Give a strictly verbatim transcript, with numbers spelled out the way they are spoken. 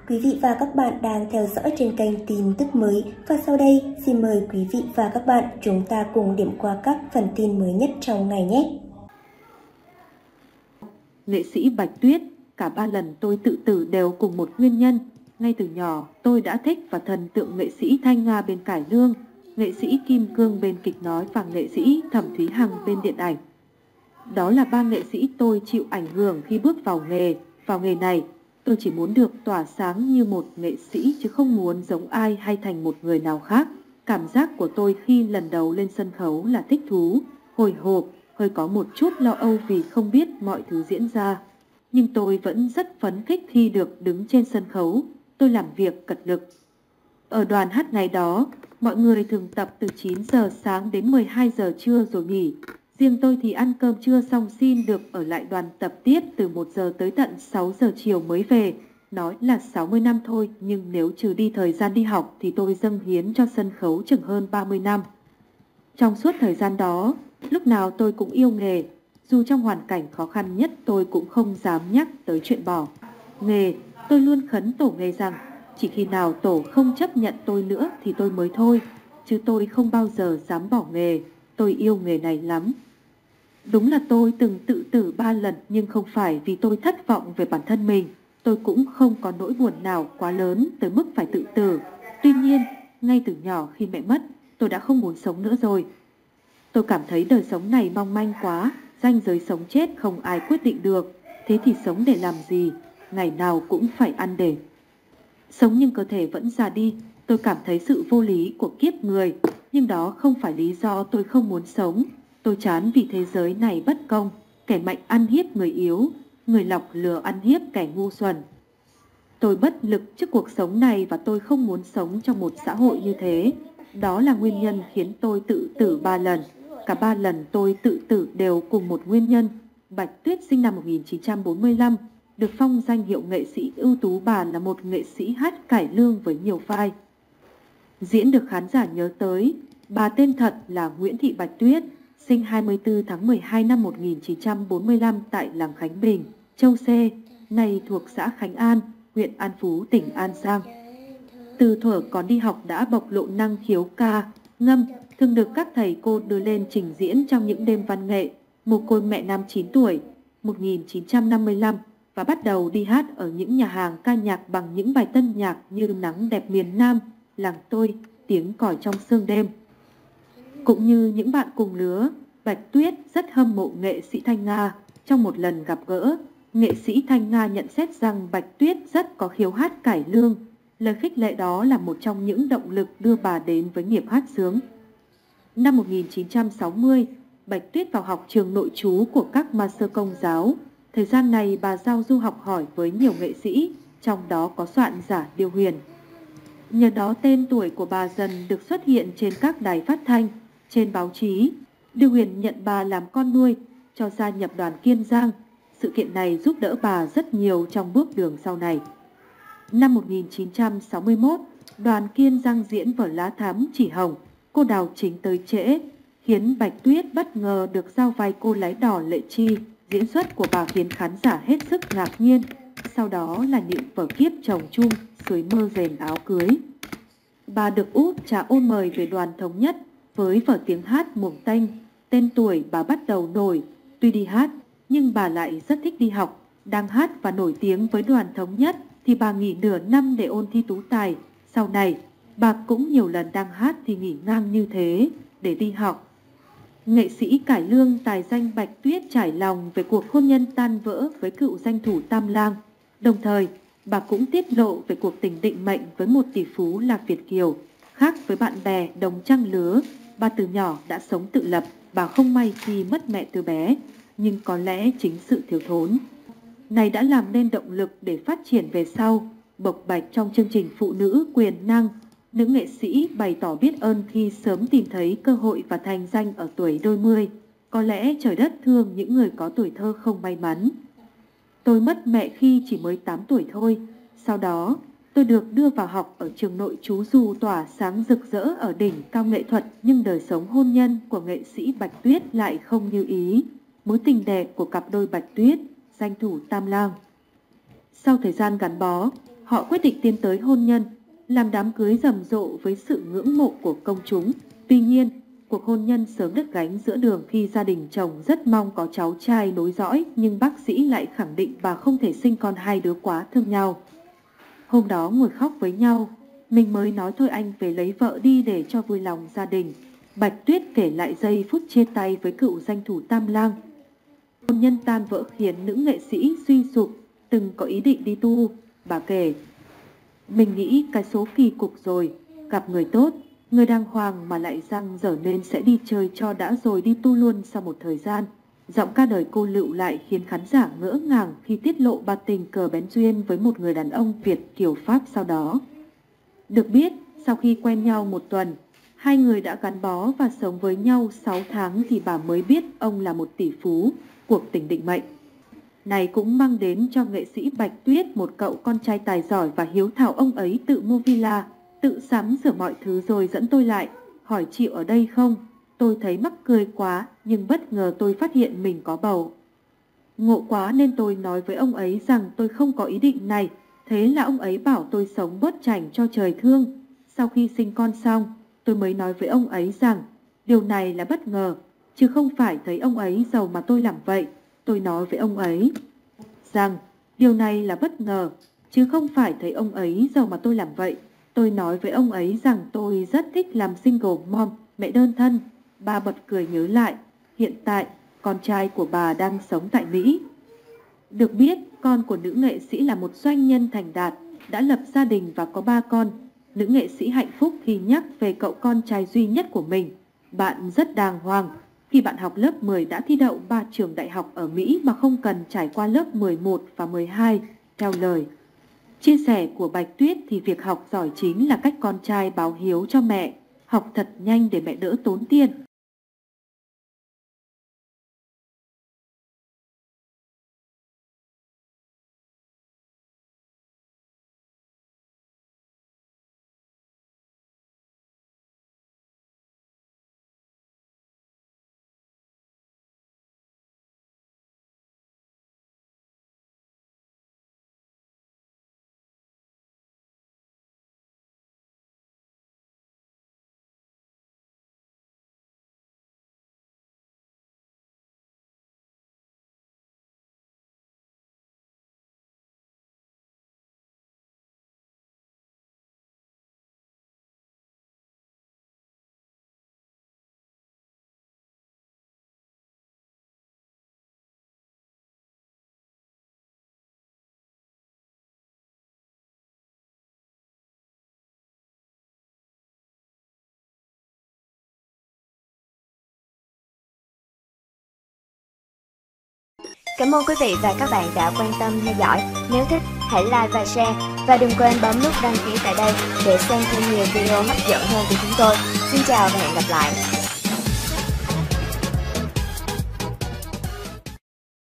Quý vị và các bạn đang theo dõi trên kênh tin tức mới và sau đây xin mời quý vị và các bạn chúng ta cùng điểm qua các phần tin mới nhất trong ngày nhé. Nghệ sĩ Bạch Tuyết, cả ba lần tôi tự tử đều cùng một nguyên nhân. Ngay từ nhỏ tôi đã thích và thần tượng nghệ sĩ Thanh Nga bên cải lương, nghệ sĩ Kim Cương bên kịch nói và nghệ sĩ Thẩm Thúy Hằng bên điện ảnh. Đó là ba nghệ sĩ tôi chịu ảnh hưởng khi bước vào nghề. Vào nghề này, tôi chỉ muốn được tỏa sáng như một nghệ sĩ chứ không muốn giống ai hay thành một người nào khác. Cảm giác của tôi khi lần đầu lên sân khấu là thích thú, hồi hộp, hơi có một chút lo âu vì không biết mọi thứ diễn ra. Nhưng tôi vẫn rất phấn khích khi được đứng trên sân khấu, tôi làm việc cật lực. Ở đoàn hát ngày đó, mọi người thường tập từ chín giờ sáng đến mười hai giờ trưa rồi nghỉ. Riêng tôi thì ăn cơm trưa xong xin được ở lại đoàn tập tiếp từ một giờ tới tận sáu giờ chiều mới về. Nói là sáu mươi năm thôi, nhưng nếu trừ đi thời gian đi học thì tôi dâng hiến cho sân khấu chừng hơn ba mươi năm. Trong suốt thời gian đó, lúc nào tôi cũng yêu nghề. Dù trong hoàn cảnh khó khăn nhất tôi cũng không dám nhắc tới chuyện bỏ nghề. Tôi luôn khấn tổ nghề rằng chỉ khi nào tổ không chấp nhận tôi nữa thì tôi mới thôi, chứ tôi không bao giờ dám bỏ nghề. Tôi yêu nghề này lắm. Đúng là tôi từng tự tử ba lần, nhưng không phải vì tôi thất vọng về bản thân mình. Tôi cũng không có nỗi buồn nào quá lớn tới mức phải tự tử. Tuy nhiên, ngay từ nhỏ khi mẹ mất, tôi đã không muốn sống nữa rồi. Tôi cảm thấy đời sống này mong manh quá, ranh giới sống chết không ai quyết định được. Thế thì sống để làm gì? Ngày nào cũng phải ăn để. Sống nhưng cơ thể vẫn già đi. Tôi cảm thấy sự vô lý của kiếp người. Nhưng đó không phải lý do tôi không muốn sống. Tôi chán vì thế giới này bất công. Kẻ mạnh ăn hiếp người yếu, người lọc lừa ăn hiếp kẻ ngu xuẩn. Tôi bất lực trước cuộc sống này và tôi không muốn sống trong một xã hội như thế. Đó là nguyên nhân khiến tôi tự tử ba lần. Cả ba lần tôi tự tử đều cùng một nguyên nhân. Bạch Tuyết sinh năm một nghìn chín trăm bốn mươi lăm, được phong danh hiệu nghệ sĩ ưu tú. Bà là một nghệ sĩ hát cải lương với nhiều vai diễn được khán giả nhớ tới. Bà tên thật là Nguyễn Thị Bạch Tuyết, sinh hai mươi tư tháng mười hai năm một nghìn chín trăm bốn mươi lăm tại làng Khánh Bình, Châu Xê, nay thuộc xã Khánh An, huyện An Phú, tỉnh An Giang. Từ thuở còn đi học đã bộc lộ năng khiếu ca, ngâm, thường được các thầy cô đưa lên trình diễn trong những đêm văn nghệ. Mồ côi mẹ năm chín tuổi, một nghìn chín trăm năm mươi lăm, và bắt đầu đi hát ở những nhà hàng ca nhạc bằng những bài tân nhạc như Nắng đẹp miền Nam, Làng tôi, Tiếng còi trong sương đêm. Cũng như những bạn cùng lứa, Bạch Tuyết rất hâm mộ nghệ sĩ Thanh Nga. Trong một lần gặp gỡ, nghệ sĩ Thanh Nga nhận xét rằng Bạch Tuyết rất có khiếu hát cải lương. Lời khích lệ đó là một trong những động lực đưa bà đến với nghiệp hát sướng. Năm một nghìn chín trăm sáu mươi, Bạch Tuyết vào học trường nội trú của các ma sơ công giáo. Thời gian này bà giao du học hỏi với nhiều nghệ sĩ, trong đó có soạn giả Điêu Huyền. Nhờ đó tên tuổi của bà dần được xuất hiện trên các đài phát thanh, trên báo chí. Điêu Huyền nhận bà làm con nuôi, cho gia nhập đoàn Kiên Giang. Sự kiện này giúp đỡ bà rất nhiều trong bước đường sau này. Năm một nghìn chín trăm sáu mươi mốt, đoàn Kiên Giang diễn vở Lá Thắm Chỉ Hồng. Cô Đào Chính tới trễ, khiến Bạch Tuyết bất ngờ được giao vai cô lái đỏ Lệ Chi. Diễn xuất của bà khiến khán giả hết sức ngạc nhiên. Sau đó là những vở Kiếp Chồng Chung, Suối Mơ Rền Áo Cưới. Bà được Út Trà Ôn mời về đoàn Thống Nhất với vở tiếng hát Muồng Tênh. Tên tuổi bà bắt đầu nổi. Tuy đi hát, nhưng bà lại rất thích đi học. Đang hát và nổi tiếng với đoàn Thống Nhất thì bà nghỉ nửa năm để ôn thi tú tài. Sau này, bà cũng nhiều lần đang hát thì nghỉ ngang như thế để đi học. Nghệ sĩ cải lương tài danh Bạch Tuyết trải lòng về cuộc hôn nhân tan vỡ với cựu danh thủ Tam Lang. Đồng thời, bà cũng tiết lộ về cuộc tình định mệnh với một tỷ phú là Việt kiều. Khác với bạn bè đồng trang lứa, bà từ nhỏ đã sống tự lập. Bà không may khi mất mẹ từ bé, nhưng có lẽ chính sự thiếu thốn này đã làm nên động lực để phát triển về sau. Bộc bạch trong chương trình Phụ nữ quyền năng, nữ nghệ sĩ bày tỏ biết ơn khi sớm tìm thấy cơ hội và thành danh ở tuổi đôi mươi. Có lẽ trời đất thương những người có tuổi thơ không may mắn. Tôi mất mẹ khi chỉ mới tám tuổi thôi. Sau đó, tôi được đưa vào học ở trường nội trú dù tỏa sáng rực rỡ ở đỉnh cao nghệ thuật, nhưng đời sống hôn nhân của nghệ sĩ Bạch Tuyết lại không như ý. Mối tình đẹp của cặp đôi Bạch Tuyết, danh thủ Tam Lang. Sau thời gian gắn bó, Họ quyết định tiến tới hôn nhân, làm đám cưới rầm rộ với sự ngưỡng mộ của công chúng. Tuy nhiên, cuộc hôn nhân sớm đứt gánh giữa đường khi gia đình chồng rất mong có cháu trai nối dõi, nhưng bác sĩ lại khẳng định bà không thể sinh con hai đứa quá thương nhau. Hôm đó ngồi khóc với nhau, mình mới nói thôi anh về lấy vợ đi để cho vui lòng gia đình. Bạch Tuyết kể lại giây phút chia tay với cựu danh thủ Tam Lang. Hôn nhân tan vỡ khiến nữ nghệ sĩ suy sụp, từng có ý định đi tu. Bà kể, mình nghĩ cái số kỳ cục rồi, gặp người tốt, người đàng hoàng mà lại răng dở nên sẽ đi chơi cho đã rồi đi tu luôn sau một thời gian. Giọng ca đời cô Lựu lại khiến khán giả ngỡ ngàng khi tiết lộ bà tình cờ bén duyên với một người đàn ông Việt kiều Pháp sau đó. Được biết, sau khi quen nhau một tuần, hai người đã gắn bó và sống với nhau sáu tháng thì bà mới biết ông là một tỷ phú, cuộc tình định mệnh. Này cũng mang đến cho nghệ sĩ Bạch Tuyết một cậu con trai tài giỏi và hiếu thảo. Ông ấy tự mua villa, tự sắm sửa mọi thứ rồi dẫn tôi lại, hỏi chịu ở đây không? Tôi thấy mắc cười quá, nhưng bất ngờ tôi phát hiện mình có bầu. Ngộ quá nên tôi nói với ông ấy rằng tôi không có ý định này. Thế là ông ấy bảo tôi sống bớt chảnh cho trời thương. Sau khi sinh con xong, tôi mới nói với ông ấy rằng điều này là bất ngờ, chứ không phải thấy ông ấy giàu mà tôi làm vậy. Tôi nói với ông ấy rằng điều này là bất ngờ, chứ không phải thấy ông ấy giàu mà tôi làm vậy. Tôi nói với ông ấy rằng tôi rất thích làm single mom, mẹ đơn thân. Bà bật cười nhớ lại, hiện tại con trai của bà đang sống tại Mỹ. Được biết, con của nữ nghệ sĩ là một doanh nhân thành đạt, đã lập gia đình và có ba con. Nữ nghệ sĩ hạnh phúc khi nhắc về cậu con trai duy nhất của mình. Bạn rất đàng hoàng. Khi bạn học lớp mười đã thi đậu ba trường đại học ở Mỹ mà không cần trải qua lớp mười một và mười hai, theo lời chia sẻ của Bạch Tuyết thì việc học giỏi chính là cách con trai báo hiếu cho mẹ. Học thật nhanh để mẹ đỡ tốn tiền. Cảm ơn quý vị và các bạn đã quan tâm theo dõi. Nếu thích, hãy like và share. Và đừng quên bấm nút đăng ký tại đây để xem thêm nhiều video hấp dẫn hơn của chúng tôi. Xin chào và hẹn gặp lại.